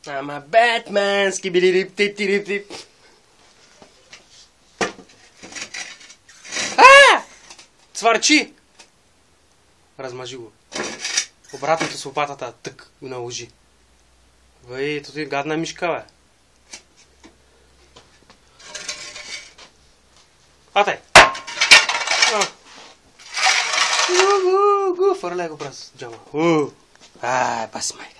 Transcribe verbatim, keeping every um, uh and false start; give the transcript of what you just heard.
I'm a Batman, skibidi-dip-dip-dip-dip. А! Цвърчи! Размажи го. Обратното с лопатата, тък го наложи. Вей, то ти е гадна мишка, бе. Атай! Го, го, фърля го през джама. Ай, бас майка.